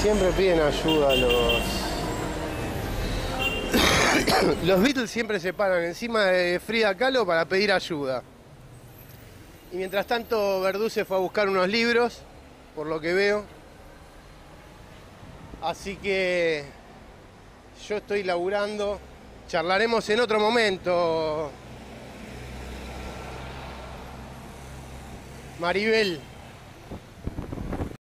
Siempre piden ayuda los Beatles siempre se paran encima de Frida Kahlo para pedir ayuda. Y mientras tanto Verdú se fue a buscar unos libros, por lo que veo. Así que yo estoy laburando. Charlaremos en otro momento, Maribel.